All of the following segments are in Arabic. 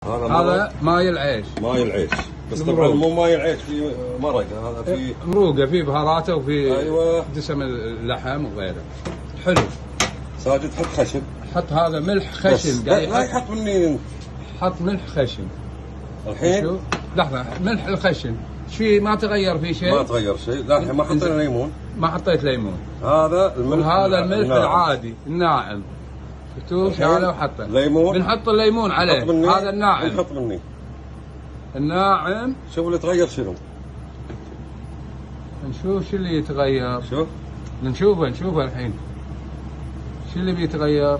هذا ماي العيش. ماي العيش، بس طبعا مو ماي العيش، في مرق، هذا في مروقه، في بهاراته وفي ايوه دسم اللحم وغيره. حلو. ساجد حط خشن. حط هذا ملح خشن. لا يحط مني. حط ملح خشن الحين. لحظه، ملح الخشن شيء ما تغير فيه شيء؟ ما تغير شيء. لا الحين ما حطينا ليمون. ما حطيت ليمون. هذا الملح. هذا الملح العادي الناعم. شفتوا شعله وحطه. ليمون. بنحط الليمون عليه. هذا الناعم. نحط مني. الناعم. شوف اللي تغير شنو. نشوف شو اللي يتغير. شوف. نشوفه الحين. شو اللي بيتغير؟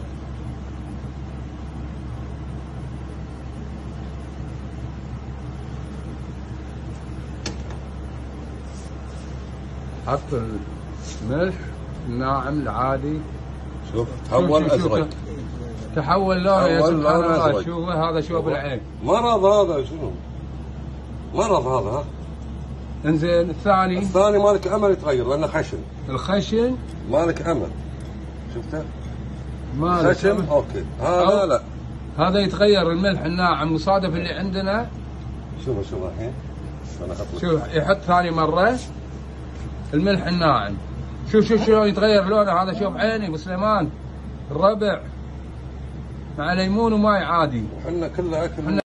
حط الملح الناعم العادي. شوف تحول ازرق. تحول لونه يا سبحان الله. شوفه هذا شوف العين. مرض هذا شنو؟ مرض هذا. انزين الثاني مالك امل يتغير لانه خشن. الخشن مالك امل. شفته؟ مالك خشن أمل. اوكي. هذا لا. هذا يتغير الملح الناعم مصادف اللي عندنا. شوف الحين. شوف يحط ثاني مره الملح الناعم. شوف شلون يتغير لونه. هذا شوف عيني ابو سليمان الربع مع ليمون وماي عادي. وحنا كله اكل.